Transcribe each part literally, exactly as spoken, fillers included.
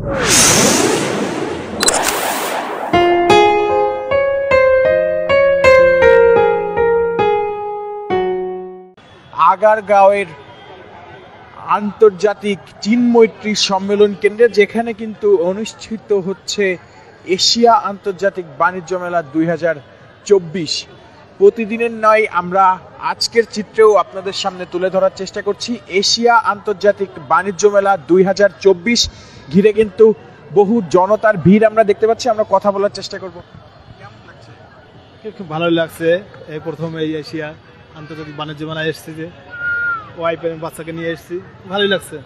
আগারগাঁওয়ের আন্তর্জাতিক চীন মৈত্রী সম্মেলন কেন্দ্রে, যেখানে কিন্তু অনুষ্ঠিত হচ্ছে এশিয়া আন্তর্জাতিক বাণিজ্য মেলা দুই হাজার চব্বিশ। প্রতিদিনের নয়, আমরা আজকের চিত্রেও আপনাদের সামনে তুলে ধরার চেষ্টা করছি এশিয়া আন্তর্জাতিক বাণিজ্য মেলা দুই হাজার চব্বিশ ঘিরে কিন্তু বহু জনতার ভিড় আমরা দেখতে পাচ্ছি। আমরা কথা বলার চেষ্টা করব। কেমন লাগছে? খুব ভালোই লাগছে। এই প্রথম এই এশিয়া আন্তর্জাতিক বাণিজ্য মেলায় এসেছি, যে ওয়াইফ এবং বাচ্চাকে নিয়ে এসেছি, ভালোই লাগছে।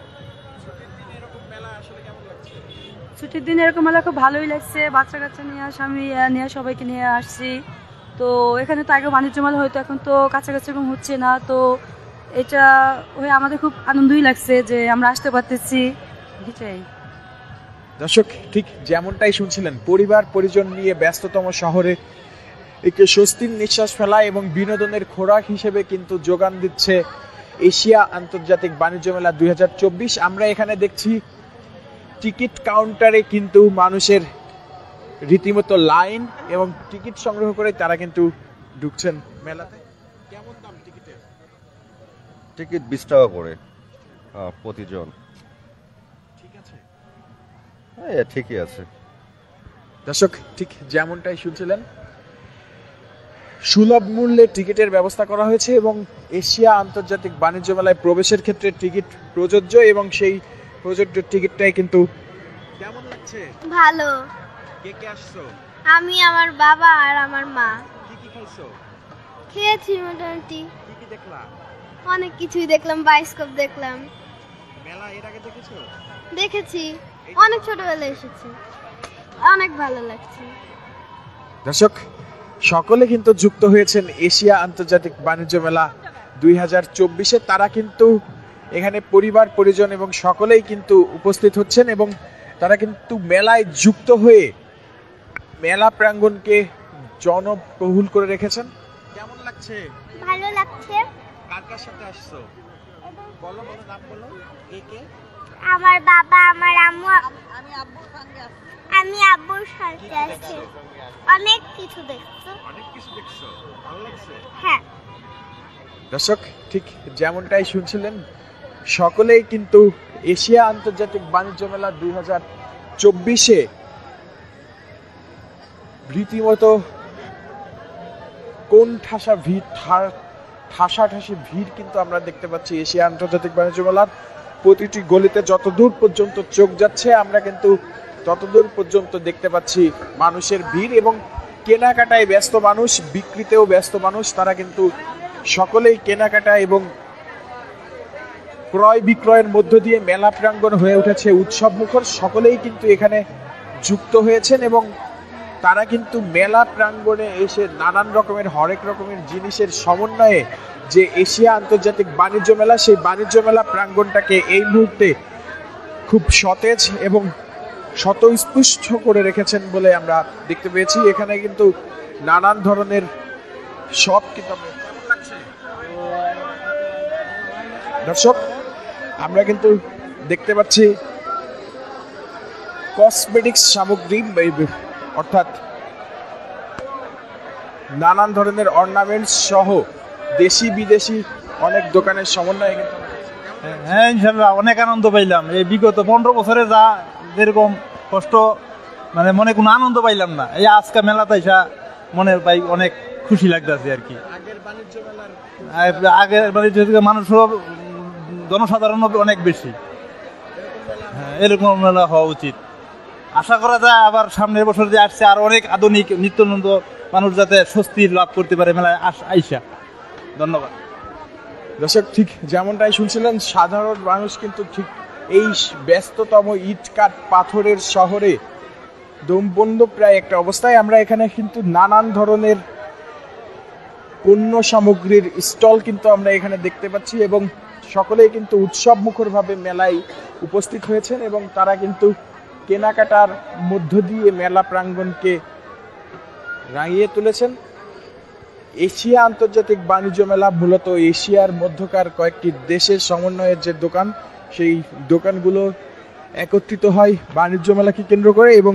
ছুটির দিন এরকম মেলা খুব ভালোই লাগছে। বাচ্চা কাচ্চা নিয়ে স্বামী নিয়ে সবাইকে নিয়ে আসছি। তো এখানে তো আগে বাণিজ্য মেলা হয়তো, এখন তো কাছাকাছি এরকম হচ্ছে না। তো এটা হয়ে আমাদের খুব আনন্দই লাগছে যে আমরা আসতে পারতেছি। এটাই দর্শক, ঠিক যেমনটাই শুনছিলেন, পরিবার পরিজন নিয়ে ব্যস্ততম শহরে একটি স্বস্তির নিঃশ্বাস ফেলা এবং বিনোদনের খোরাক হিসেবে কিন্তু যোগান দিচ্ছে এশিয়া আন্তর্জাতিক বাণিজ্য মেলা দুই হাজার চব্বিশ। আমরা এখানে দেখছি টিকিট কাউন্টারে কিন্তু মানুষের রীতিমতো লাইন, এবং টিকিট সংগ্রহ করে তারা কিন্তু ঢুকছেন মেলাতে। কেমন দাম টিকিটের? টিকিট বিশ টাকা করে প্রতিজন। ঠিক আছে, হ্যাঁ ঠিকই আছে। দর্শক, ঠিক যেমনটাই শুনছিলেন, সুলভ মূল্যে টিকিটের ব্যবস্থা করা হয়েছে এবং এশিয়া আন্তর্জাতিক বাণিজ্য মেলায় প্রবেশের ক্ষেত্রে টিকিট প্রযোজ্য, এবং সেই প্রযোজ্য টিকিটটাই কিন্তু। কেমন লাগছে? ভালো। কে কে আসছো? আমি, আমার বাবা আর আমার মা। কি কি খাইছো? খেয়েছি মোটামুটি। কি কি দেখলা? অনেক কিছুই দেখলাম, বায়োস্কোপ দেখলাম। মেলা এর আগে দেখেছো? দেখেছি, অনেক ছোটবেলায় এসেছি, অনেক ভালো লাগছে। দর্শক, সকলে কিন্তু যুক্ত হয়েছেন এশিয়া আন্তর্জাতিক বাণিজ্য মেলা দুই হাজার চব্বিশে। তারা কিন্তু এখানে পরিবার পরিজন এবং সকলেই কিন্তু উপস্থিত হচ্ছেন, এবং তারা কিন্তু মেলায় যুক্ত হয়ে মেলা প্রাঙ্গণকে জনবহুল করে রেখেছেন। কেমন লাগছে? ভালো লাগছে। কার কার সাথে আসছো? বলো বলো, নাম বলো। কে কে? আমার বাবা, আমার আম্মু। আমি আব্বুর সঙ্গে আসছি। আমি আব্বুর সাথে আসছি। অনেক কিছু দেখছো। অনেক কিছু দেখছো, ভালো লাগছে? হ্যাঁ। দর্শক, ঠিক যেমনটাই শুনছিলেন, সকলেই কিন্তু এশিয়া আন্তর্জাতিক বাণিজ্য মেলা দুই হাজার চব্বিশে রীতিমতো কোন ঠাসা ভিড়, ঠাসাঠাসি ভিড় কিন্তু আমরা দেখতে পাচ্ছি এশিয়া আন্তর্জাতিক বাণিজ্য মেলার প্রতিটি গলিতে। যতদূর পর্যন্ত চোখ যাচ্ছে আমরা কিন্তু ততদূর পর্যন্ত দেখতে পাচ্ছি মানুষের ভিড়, এবং কেনাকাটায় ব্যস্ত মানুষ, বিক্রিতেও ব্যস্ত মানুষ। তারা কিন্তু সকলেই কেনাকাটা এবং ক্রয় বিক্রয়ের মধ্য দিয়ে মেলা প্রাঙ্গণ হয়ে উঠেছে উৎসব মুখর। সকলেই কিন্তু এখানে যুক্ত হয়েছেন, এবং তারা কিন্তু মেলা প্রাঙ্গণে এসে নানান রকমের হরেক রকমের জিনিসের সমন্বয়ে যে এশিয়া আন্তর্জাতিক বাণিজ্য মেলা, সেই বাণিজ্য মেলা প্রাঙ্গণটাকে এই মুহূর্তে খুব সতেজ এবং স্বতঃস্পুষ্ট করে রেখেছেন বলে আমরা দেখতে পেয়েছি। এখানে কিন্তু নানান ধরনের সব কিতাব। দর্শক, আমরা কিন্তু দেখতে পাচ্ছি কসমেটিক্স সামগ্রী, অর্থাৎ নানান ধরনের অর্নামেন্টস সহ দেশি বিদেশি অনেক দোকানের সমন্বয়ে কিন্তু। হ্যাঁ, ইনশাল্লাহ অনেক আনন্দ পাইলাম। এই বিগত পনেরো বছরে যা যেরকম কষ্ট, মানে মনে কোনো আনন্দ পাইলাম না, এই আজকে মেলাতে এসা মনে পাই অনেক খুশি লাগতেছে আর কি। আগের বাণিজ্য মেলার আগের বাণিজ্য থেকে মানুষ জনসাধারণ অনেক বেশি। হ্যাঁ, এরকম মেলা হওয়া উচিত। আশা করা যায় আবার সামনের বছর যে আসছে আর অনেক আধুনিক নিত্যানন্দ মানুষ যাতে স্বস্তি লাভ করতে পারে মেলায় আইসা। ধন্যবাদ। দর্শক, ঠিক যেমনটাই শুনছিলেন, সাধারণ মানুষ কিন্তু ঠিক এই ব্যস্ততম ইট কাঠ পাথরের শহরে দমবন্ধ প্রায় একটা অবস্থায়। আমরা এখানে কিন্তু নানান ধরনের পণ্য সামগ্রীর স্টল কিন্তু আমরা এখানে দেখতে পাচ্ছি, এবং সকলেই কিন্তু উৎসব মুখরভাবে মেলায় উপস্থিত হয়েছেন, এবং তারা কিন্তু কেনাকাটার মধ্য দিয়ে মেলা প্রাঙ্গণকে রাঙিয়ে তুলেছেন। এশিয়া আন্তর্জাতিক বাণিজ্য মেলা মূলত এশিয়ার মধ্যকার কয়েকটি দেশের সমন্বয়ের যে দোকান, সেই দোকানগুলো একত্রিত হয় বাণিজ্য মেলাকে কেন্দ্র করে এবং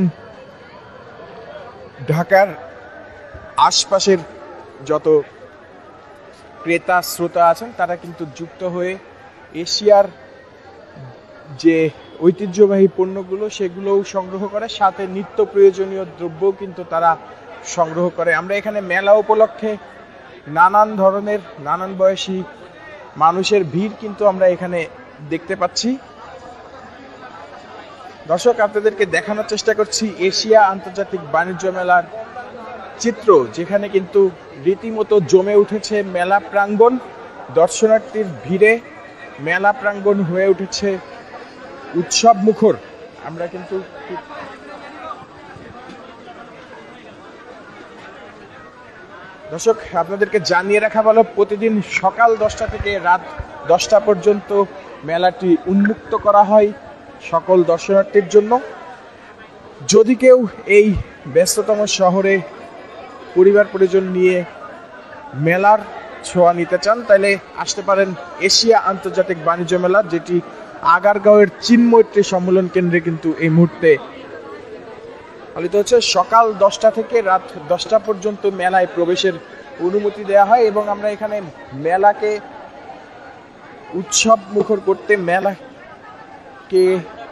ঢাকার আশপাশের যত ক্রেতা শ্রোতা আছেন তারা কিন্তু যুক্ত হয়ে এশিয়ার যে ঐতিহ্যবাহী পণ্যগুলো সেগুলোও সংগ্রহ করে, সাথে নিত্য প্রয়োজনীয় দ্রব্যও কিন্তু তারা সংগ্রহ করে। আমরা এখানে মেলা উপলক্ষে নানান ধরনের নানান বয়সী মানুষের ভিড় কিন্তু আমরা এখানে দেখতে পাচ্ছি। দর্শক, আপনাদেরকে দেখানোর চেষ্টা করছি এশিয়া আন্তর্জাতিক বাণিজ্য মেলার চিত্র, যেখানে কিন্তু রীতিমতো জমে উঠেছে মেলা প্রাঙ্গণ। দর্শনার্থীর ভিড়ে মেলা প্রাঙ্গণ হয়ে উঠেছে উৎসব মুখর। আমরা কিন্তু দর্শক আপনাদেরকে জানিয়ে রাখা ভালো, প্রতিদিন সকাল দশটা থেকে রাত দশটা পর্যন্ত মেলাটি উন্মুক্ত করা হয় সকল দর্শনার্থীর জন্য। যদি কেউ এই ব্যস্ততম শহরে পরিবার পরিজন নিয়ে মেলার ছোঁয়া নিতে চান তাহলে আসতে পারেন এশিয়া আন্তর্জাতিক বাণিজ্য মেলা, যেটি আগারগাঁওয়ের চিন্মৈত্রী সম্মেলন কেন্দ্রে কিন্তু এই মুহূর্তে পালিত হচ্ছে। সকাল দশটা থেকে রাত দশটা পর্যন্ত মেলায় প্রবেশের অনুমতি দেওয়া হয় এবং আমরা এখানে মেলাকে উৎসব মুখর করতে, মেলাকে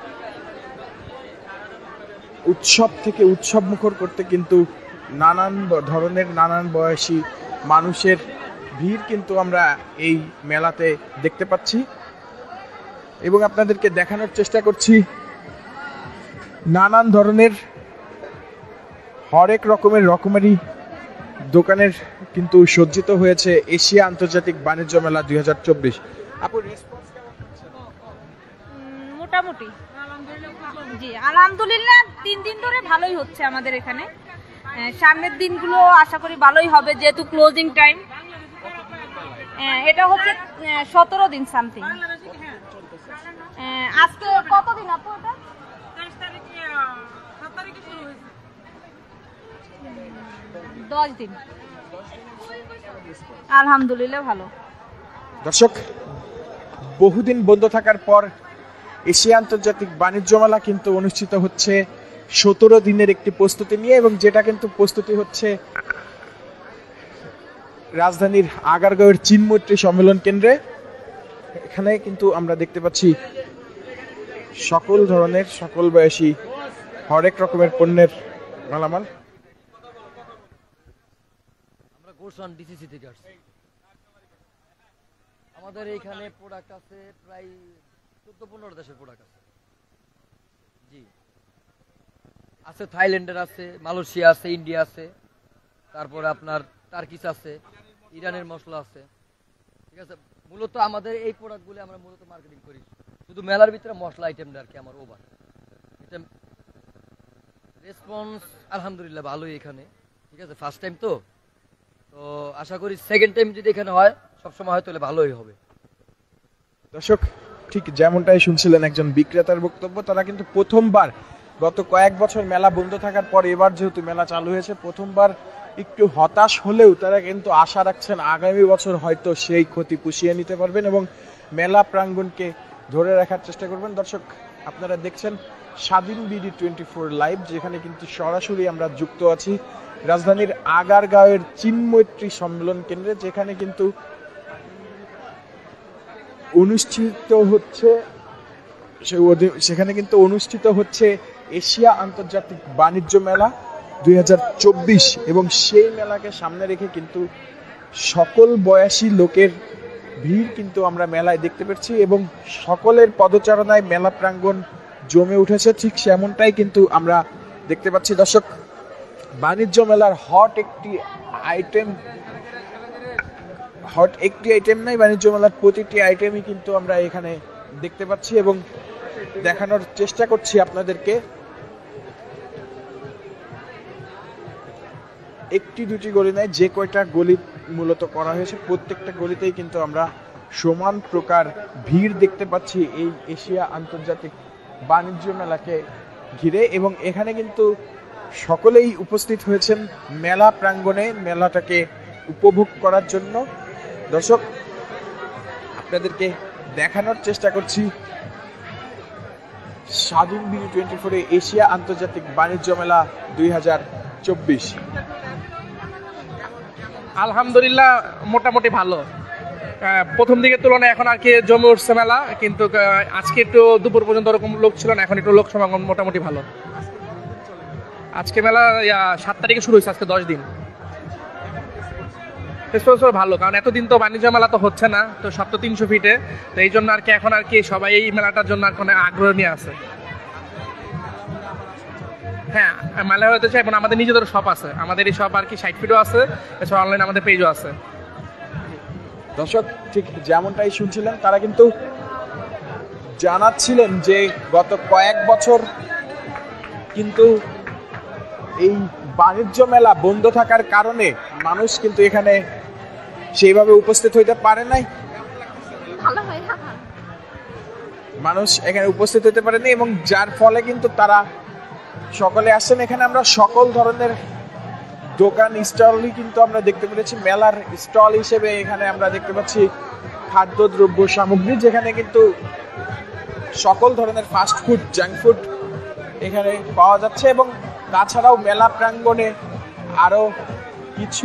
উৎসব থেকে উৎসব মুখর করতে কিন্তু নানান ধরনের নানান বয়সী মানুষের ভিড় কিন্তু আমরা এই মেলাতে দেখতে পাচ্ছি এবং আপনাদেরকে দেখানোর চেষ্টা করছি নানান ধরনের হরেক রকমের রকমারি দোকানের কিন্তু সজ্জিত হয়েছে এশিয়া আন্তর্জাতিক বাণিজ্য মেলা দুই হাজার চব্বিশ। আপু, রেসপন্স কেমন হচ্ছে? মোটামুটি জি আলহামদুলিল্লাহ, তিন দিন ধরে ভালোই হচ্ছে আমাদের এখানে। সামনের দিনগুলো আশা করি ভালোই হবে, যেহেতু ক্লোজিং টাইম। এটা হচ্ছে সতেরো দিন সামথিং। আজকে কতদিন আপু? এটা দশ দিন। আলহামদুলিল্লাহ ভালো। দর্শক, বহুদিন বন্ধ থাকার পর এশিয়া আন্তর্জাতিক বাণিজ্য মেলা কিন্তু অনুষ্ঠিত হচ্ছে সতেরো দিনের একটি প্রস্তুতি নিয়ে, এবং যেটা কিন্তু প্রস্তুতি হচ্ছে রাজধানীর আগারগাঁওয়ের চিন্মৈত্রী সম্মেলন কেন্দ্রে। এখানে কিন্তু আমরা দেখতে পাচ্ছি সকল ধরনের সকল বয়সী হরেক রকমের পণ্যের মালামাল। আমরা গোরসান ডিসিসি থেকে আসছি। আমাদের এইখানে প্রোডাক্ট আছে প্রায় চোদ্দ পনেরো দেশের প্রোডাক্ট আছে। জি আছে, থাইল্যান্ডের আছে, মালয়েশিয়া আছে, ইন্ডিয়া আছে, তারপরে আপনার টার্কিশ আছে, ইরানের মশলা আছে। ঠিক আছে, মূলত আমাদের এই প্রোডাক্টগুলো আমরা মূলত মার্কেটিং করি শুধু মেলার ভিতরে মশলা আইটেমটা আর কি। আমার ওভার এটা রেসপন্স আলহামদুলিল্লাহ ভালোই এখানে। ঠিক আছে, ফার্স্ট টাইম তো তো আশা করি সেকেন্ড টাইম যদি এখানে হয় সবসময় হয় তাহলে ভালোই হবে। দর্শক, ঠিক যেমনটাই শুনছিলেন একজন বিক্রেতার বক্তব্য, তারা কিন্তু প্রথমবার গত কয়েক বছর মেলা বন্ধ থাকার পর এবার যেহেতু মেলা চালু হয়েছে, প্রথমবার একটু হতাশ হলেও তারা কিন্তু আশা রাখছেন আগামী বছর হয়তো সেই ক্ষতি পুষিয়ে নিতে পারবেন এবং মেলা প্রাঙ্গণকে ধরে রাখার চেষ্টা করবেন। দর্শক, আপনারা দেখছেন স্বাধীন বিডি টোয়েন্টি ফোর লাইভ, যেখানে কিন্তু সরাসরি আমরা যুক্ত আছি রাজধানীর আগারগাঁওয়ের চিন্মৈত্রী সম্মেলন কেন্দ্রে, যেখানে কিন্তু অনুষ্ঠিত হচ্ছে সেখানে কিন্তু অনুষ্ঠিত হচ্ছে এশিয়া আন্তর্জাতিক বাণিজ্য মেলা দুই হাজার চব্বিশ, এবং সেই মেলাকে সামনে রেখে কিন্তু সকল বয়সী লোকের ভিড় কিন্তু আমরা মেলায় দেখতে পাচ্ছি এবং সকলের পদচারণায় মেলা প্রাঙ্গণ জমে উঠেছে। ঠিক সেমনটাই কিন্তু আমরা দেখতে পাচ্ছি। দর্শক, বাণিজ্য মেলার হট একটি আইটেম হট একটি আইটেম নাই, বাণিজ্য মেলার প্রতিটি আইটেমই কিন্তু আমরা এখানে দেখতে পাচ্ছি এবং দেখানোর চেষ্টা করছি আপনাদেরকে। একটি দুটি গলি নাই, যে কয়টা গলি মূলত করা হয়েছে প্রত্যেকটা গলিতেই কিন্তু আমরা সমান প্রকার ভিড় দেখতে পাচ্ছি এই এশিয়া আন্তর্জাতিক বাণিজ্য মেলাকে ঘিরে, এবং এখানে কিন্তু সকলেই উপস্থিত হয়েছেন মেলা প্রাঙ্গণে মেলাটাকে উপভোগ করার জন্য। দর্শক, আপনাদেরকে দেখানোর চেষ্টা করছি স্বাধীন বিডি টোয়েন্টি ফোরে এশিয়া আন্তর্জাতিক বাণিজ্য মেলা দুই হাজার চব্বিশ? আলহামদুলিল্লাহ মোটামুটি ভালো। আহ, প্রথম দিকের তুলনায় এখন আর কি জমে উঠছে মেলা, কিন্তু আহ, আজকে একটু দুপুর পর্যন্ত ওরকম লোক ছিল না, এখন একটু লোক সমাগম মোটামুটি ভালো। আজকে মেলা ইয়া, সাত তারিখে শুরু হয়েছে, আজকে দশ দিন। রেসপন্স ভালো, কারণ এতদিন তো বাণিজ্য মেলা তো হচ্ছে না, তো সব তো তিনশো ফিটে, তো এই জন্য আর কি এখন আর কি সবাই এই মেলাটার জন্য আর কোনো আগ্রহ নিয়ে আছে। হ্যাঁ, মেলা হতে চাই, এবং আমাদের নিজেদের শপ আছে, আমাদের এই শপ আর কি ষাট ফিটও আছে, এছাড়া অনলাইন আমাদের পেজও আছে। দর্শক ঠিক যেমনটাই শুনছিলেন, তারা কিন্তু জানাচ্ছিলেন যে গত কয়েক বছর কিন্তু এই বাণিজ্য মেলা বন্ধ থাকার কারণে মানুষ কিন্তু এখানে সেইভাবে উপস্থিত হইতে পারে নাই, মানুষ এখানে উপস্থিত হতে পারেনি, এবং যার ফলে কিন্তু তারা সকলে আসছেন। এখানে আমরা সকল ধরনের দোকান স্টলই কিন্তু আমরা দেখতে পেরেছি। মেলার স্টল হিসেবে এখানে আমরা দেখতে পাচ্ছি খাদ্যদ্রব্য সামগ্রী, যেখানে কিন্তু সকল ধরনের ফাস্ট ফুড, জাঙ্ক ফুড এখানে পাওয়া যাচ্ছে, এবং তাছাড়াও মেলা প্রাঙ্গণে আরো কিছু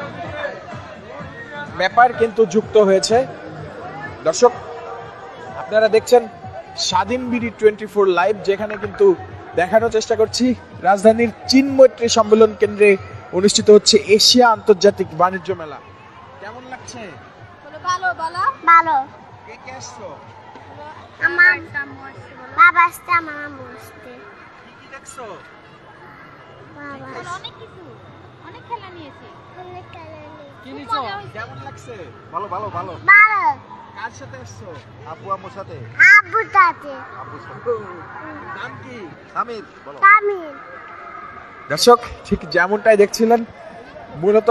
ব্যাপার কিন্তু যুক্ত হয়েছে। দর্শক আপনারা দেখছেন স্বাধীন বিডি টোয়েন্টি ফোর লাইভ, যেখানে কিন্তু দেখানোর চেষ্টা করছি রাজধানীর চীন মৈত্রী সম্মেলন কেন্দ্রে অনুষ্ঠিত হচ্ছে এশিয়া আন্তর্জাতিক বাণিজ্য মেলা। কেমন লাগছে? ভালো ভালো ভালো। কে কে আসছো? আমার বাবা আসছে, আমার আম্মু আসছে। কি কি দেখছো? বাবা অনেক কিছু, অনেক খেলা নিয়েছে। অনেক খেলা নিয়েছে। কি নিছো? কেমন লাগছে? ভালো ভালো ভালো। ভালো। কার সাথে আসছো? আব্বু আম্মুর সাথে। আব্বু তাতে। আব্বুর সাথে। নাম কি? হামিদ বলো। তামিল। দর্শক ঠিক যেমনটাই দেখছিলেন, মূলত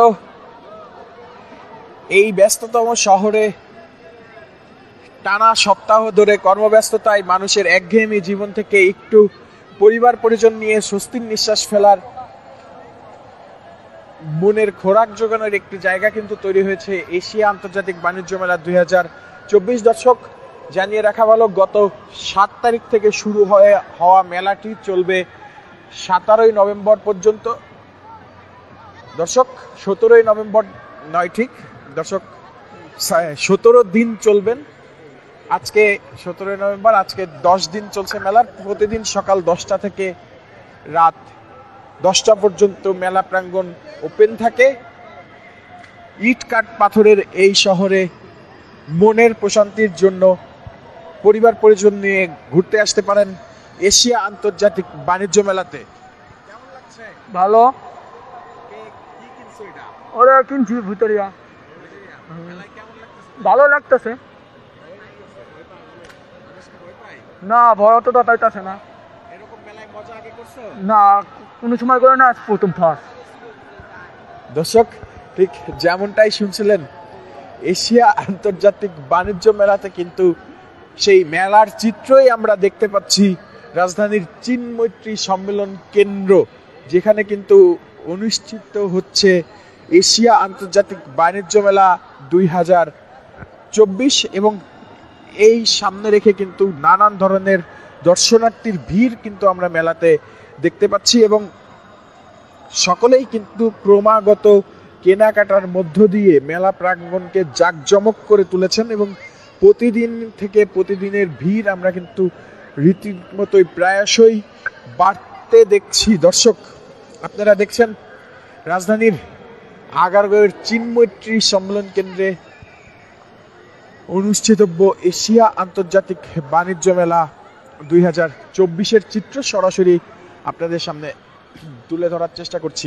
এই ব্যস্ততম শহরে টানা সপ্তাহ ধরে কর্মব্যস্ততায় মানুষের একঘেয়েমি জীবন থেকে একটু পরিবার পরিজন নিয়ে স্বস্তির নিঃশ্বাস ফেলার, মনের খোরাক জোগানোর একটি জায়গা কিন্তু তৈরি হয়েছে এশিয়া আন্তর্জাতিক বাণিজ্য মেলা দুই হাজার চব্বিশ। দর্শক জানিয়ে রাখা ভালো, গত সাত তারিখ থেকে শুরু হয়ে হওয়া মেলাটি চলবে সতেরোই নভেম্বর পর্যন্ত। দর্শক সতেরোই নভেম্বর নয়, ঠিক দর্শক সতেরো দিন চলবেন। আজকে সতেরোই নভেম্বর, আজকে দশ দিন চলছে মেলার। প্রতিদিন সকাল দশটা থেকে রাত দশটা পর্যন্ত মেলা প্রাঙ্গণ ওপেন থাকে। ইট কাঠ পাথরের এই শহরে মনের প্রশান্তির জন্য পরিবার পরিজন নিয়ে ঘুরতে আসতে পারেন এশিয়া আন্তর্জাতিক বাণিজ্য মেলাতে। কেমন লাগছে? ভালো। কি কিনছো এটা? ওরা কিনছি ভিতরিয়া। ভালো লাগতেছে। না ভয় তো তাইতাছে না। এরকম মেলায় মজা আগে করছো? না কোনো সময় করে না, প্রথম ফার্স্ট। দর্শক ঠিক যেমনটাই শুনছিলেন, এশিয়া আন্তর্জাতিক বাণিজ্য মেলাতে কিন্তু সেই মেলার চিত্রই আমরা দেখতে পাচ্ছি রাজধানীর চীন মৈত্রী সম্মেলন কেন্দ্র, যেখানে কিন্তু অনুষ্ঠিত হচ্ছে এশিয়া আন্তর্জাতিক বাণিজ্য মেলা দুই হাজার চব্বিশ, এবং এই সামনে রেখে কিন্তু নানান ধরনের দর্শনার্থীর ভিড় কিন্তু আমরা মেলাতে দেখতে পাচ্ছি, এবং সকলেই কিন্তু ক্রমাগত কেনাকাটার মধ্য দিয়ে মেলা প্রাঙ্গণকে জাঁকজমক করে তুলেছেন, এবং প্রতিদিন থেকে প্রতিদিনের ভিড় আমরা কিন্তু রীতিমতোই প্রায়শই বাড়তে দেখছি। দর্শক আপনারা দেখছেন রাজধানীর আগারগাঁওয়ের চীন মৈত্রী সম্মেলন কেন্দ্রে অনুষ্ঠিতব্য এশিয়া আন্তর্জাতিক বাণিজ্য মেলা দুই হাজার চব্বিশের চিত্র সরাসরি আপনাদের সামনে তুলে ধরার চেষ্টা করছি।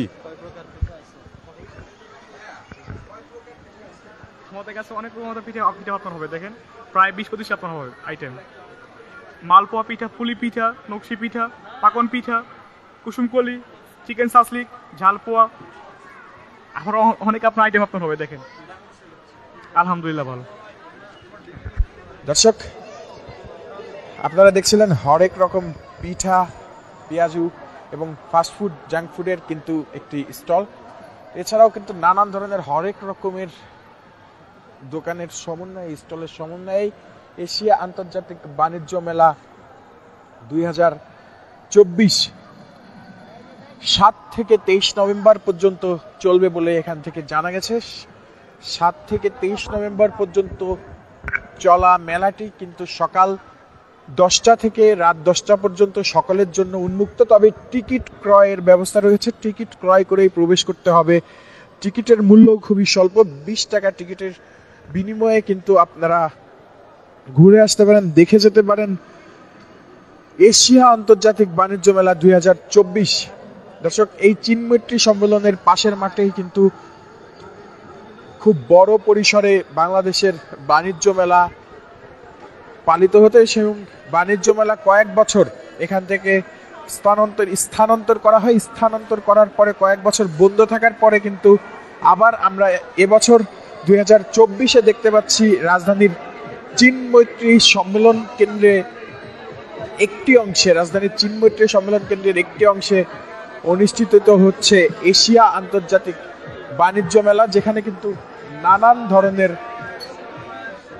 আমাদের কাছে অনেক রকমের পিঠা পিঠা আপনার হবে, দেখেন প্রায় বিশ পঁচিশ আপনার হবে আইটেম। মালপোয়া পিঠা, পুলি পিঠা, নকশি পিঠা, পাকন পিঠা, কুসুমকলি, চিকেন সাসলিক, ঝালপোয়া, আরও অনেক আপনার আইটেম আপনার হবে, দেখেন আলহামদুলিল্লাহ ভালো। দর্শক আপনারা দেখছিলেন হরেক রকম পিঠা, পেঁয়াজু এবং ফাস্টফুড, জাঙ্ক ফুডের কিন্তু একটি স্টল। এছাড়াও কিন্তু নানান ধরনের হরেক রকমের দোকানের সমন্বয়ে, স্টলের সমন্বয়ে এশিয়া আন্তর্জাতিক বাণিজ্য মেলা দুই হাজার চব্বিশ সাত থেকে তেইশ নভেম্বর পর্যন্ত চলবে বলে এখান থেকে জানা গেছে। সাত থেকে তেইশ নভেম্বর পর্যন্ত চলা মেলাটি কিন্তু সকাল দশটা থেকে রাত দশটা পর্যন্ত সকলের জন্য উন্মুক্ত। তবে টিকিট ক্রয়ের ব্যবস্থা রয়েছে, টিকিট ক্রয় করেই প্রবেশ করতে হবে। টিকিটের মূল্য খুবই স্বল্প, বিশ টাকা টিকিটের বিনিময়ে কিন্তু আপনারা ঘুরে আসতে পারেন, দেখে যেতে পারেন এশিয়া আন্তর্জাতিক বাণিজ্য মেলা দুই হাজার চব্বিশ। দর্শক, এই চিনমৈত্রী সম্মেলনের পাশের মাঠেই কিন্তু খুব বড় পরিসরে বাংলাদেশের বাণিজ্য মেলা পালিত হতে, এবং বাণিজ্য মেলা কয়েক বছর এখান থেকে স্থানান্তর স্থানান্তর করা হয়। স্থানান্তর করার পরে কয়েক বছর বন্ধ থাকার পরে কিন্তু আবার আমরা এবছর দুই হাজার চব্বিশে দেখতে পাচ্ছি রাজধানীর চিনমৈত্রী সম্মেলন কেন্দ্রে একটি অংশে রাজধানীর চিনমৈত্রী সম্মেলন কেন্দ্রের একটি অংশে অনুষ্ঠিত হচ্ছে এশিয়া আন্তর্জাতিক বাণিজ্য মেলা, যেখানে কিন্তু নানান ধরনের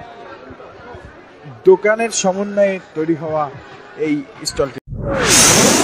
দোকানের সমন্বয়ে তৈরি হওয়া এই স্টলটি।